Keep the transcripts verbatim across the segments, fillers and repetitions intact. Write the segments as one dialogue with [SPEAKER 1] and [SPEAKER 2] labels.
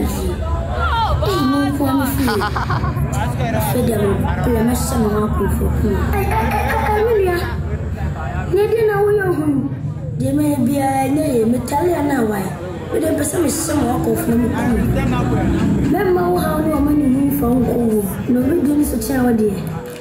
[SPEAKER 1] Hey, no one feel. Federal, the national market for you. Amelia, Lady Nawoyo, they may be a name, Italian away. But the person is some walk off from the Remember how no money move from home. No, we do this to tell dear.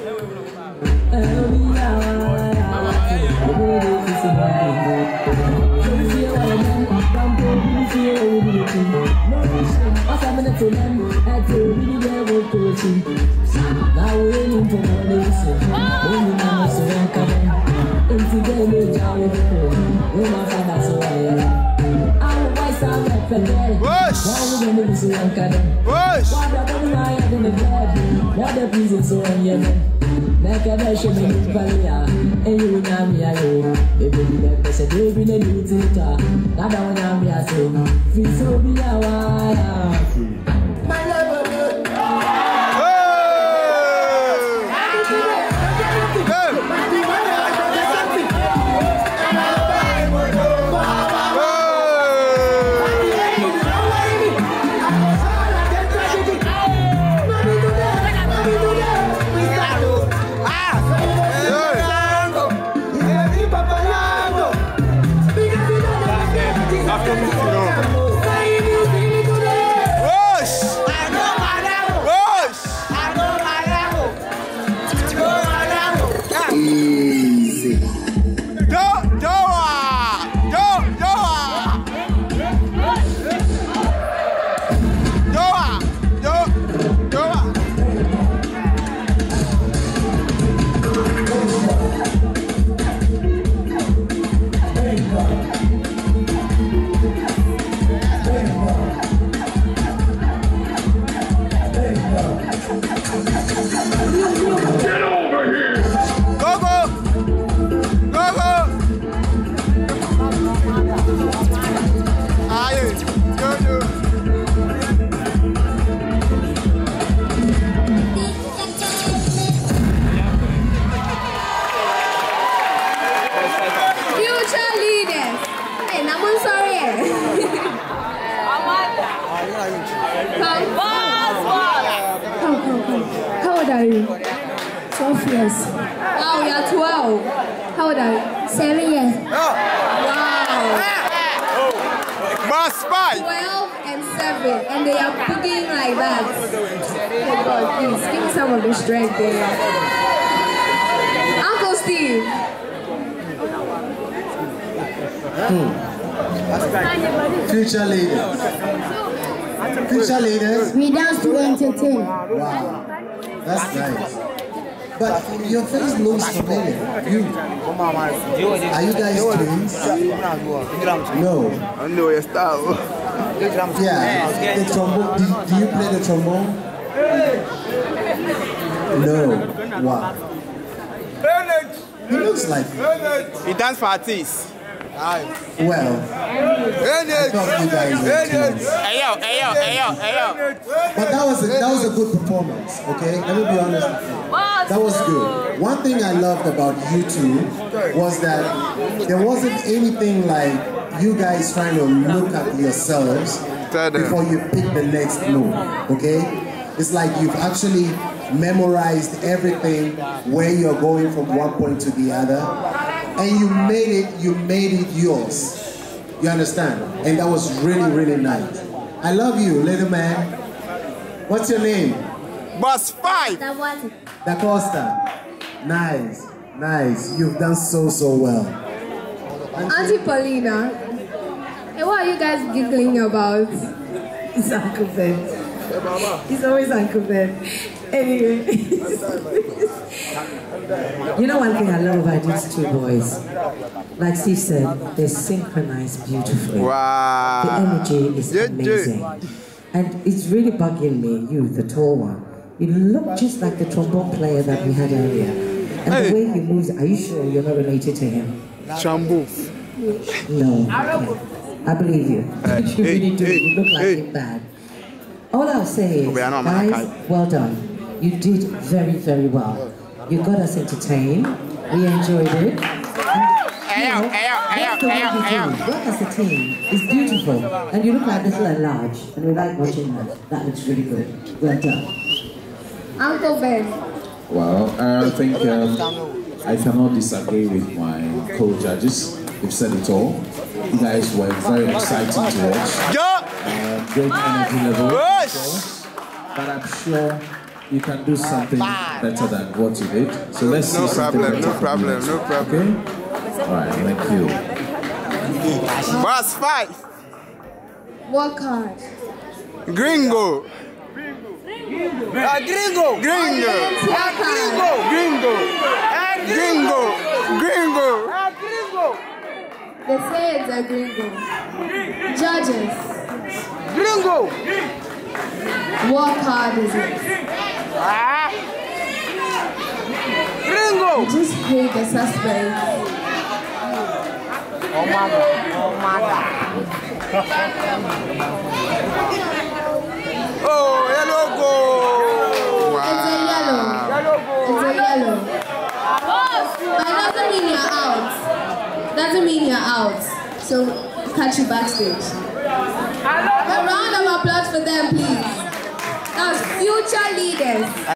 [SPEAKER 2] Like a version of Valia, and you know me, I know. Baby, the best of baby, the new theater. Now, I know me, I say, feel so be a while. My love,
[SPEAKER 1] Oh, you're twelve. How old are you? Seven years. Wow. twelve and seven, and they are cooking like that. Oh God, please give me some of the strength there. Uncle Steve.
[SPEAKER 3] Hmm. Future leaders. Future leaders.
[SPEAKER 1] We dance to entertain.
[SPEAKER 3] Wow. That's nice. But your face looks familiar. You. Are you guys twins? No.
[SPEAKER 4] No, your style.
[SPEAKER 3] Yeah. The trombone. Do, do you play the trombone? No. Wow. He looks like
[SPEAKER 4] He dance for artists.
[SPEAKER 3] Well, I thought you guys were twins.
[SPEAKER 4] Hey yo, hey yo, hey yo, hey yo.
[SPEAKER 3] But that was a, that was a good performance. Okay, let me be honest with you. That was good. One thing I loved about you two was that there wasn't anything like you guys trying to look at yourselves before you pick the next move. Okay, it's like you've actually memorized everything where you're going from one point to the other, and you made it. You made it yours. You understand? And that was really, really nice. I love you, little man. What's your name?
[SPEAKER 4] Boss Five.
[SPEAKER 3] Da Costa. Nice, nice. You've done so, so well.
[SPEAKER 1] Auntie Paulina, hey, what are you guys giggling about?
[SPEAKER 2] It's Uncle Ben. He's always Uncle Ben. Anyway. You know one thing I love about these two boys? Like Steve said, they synchronize beautifully.
[SPEAKER 4] Wow.
[SPEAKER 2] The energy is amazing. And it's really bugging me, you, the tall one. You look just like the trombone player that we had earlier. And hey. The way he moves, are you sure you're not related to him?
[SPEAKER 4] Chambu.
[SPEAKER 2] No. Okay. I believe you. Uh, you really hey, do. Hey, you look like hey. him bad. All I'll say is, guys, well done. You did very, very well. You got us entertained. We enjoyed it.
[SPEAKER 4] hey, yo, hey, yo, hey, yo,
[SPEAKER 2] that's the
[SPEAKER 4] hey, yo,
[SPEAKER 2] way
[SPEAKER 4] hey, yo.
[SPEAKER 2] you do. Work as a team is beautiful, and you look like little and large, and we like watching that. That looks really good. Well done.
[SPEAKER 1] Uncle Ben.
[SPEAKER 5] Well, I think um, I cannot disagree with my co-judges. They've said it all. You guys were very exciting to watch. Uh, great energy level. But I'm sure you can do something better than what you did. So let's see
[SPEAKER 4] No
[SPEAKER 5] something
[SPEAKER 4] problem,
[SPEAKER 5] better
[SPEAKER 4] no
[SPEAKER 5] from
[SPEAKER 4] problem,
[SPEAKER 5] you.
[SPEAKER 4] no problem.
[SPEAKER 5] Okay? All right, thank you.
[SPEAKER 4] Boss five.
[SPEAKER 1] Work hard.
[SPEAKER 4] Gringo.
[SPEAKER 6] Ah, gringo!
[SPEAKER 4] Gringo.
[SPEAKER 6] Ah, gringo!
[SPEAKER 4] Gringo.
[SPEAKER 6] Ah,
[SPEAKER 4] Gringo. Gringo.
[SPEAKER 6] Ah, gringo!
[SPEAKER 1] They say it's a gringo. Judges.
[SPEAKER 6] Gringo!
[SPEAKER 1] Work hard is it.
[SPEAKER 6] Ah! Gringo!
[SPEAKER 1] Just hate the suspect.
[SPEAKER 6] Oh my God! Oh my God!
[SPEAKER 4] Oh, yellow go.
[SPEAKER 1] It's a yellow.
[SPEAKER 6] Yellow go!
[SPEAKER 1] It's a yellow. But it doesn't mean you're out. Doesn't mean you're out. So catch you backstage. A round of applause for them, please. That was future leaders.